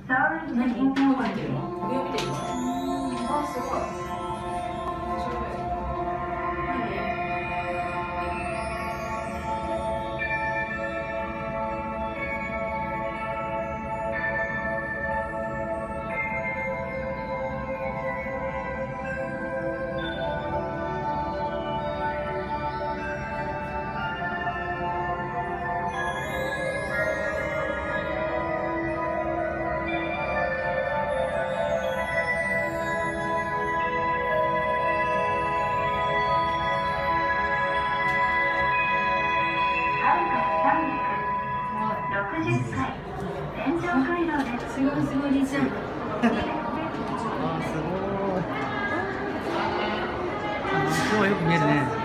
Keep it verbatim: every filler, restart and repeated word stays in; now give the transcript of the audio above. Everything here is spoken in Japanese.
何？どこ見てるの？上を見てるの？あ、すごい。面白い。何？すごいすごいりーちゃん。 あ、すごい。今日はよく見えるね。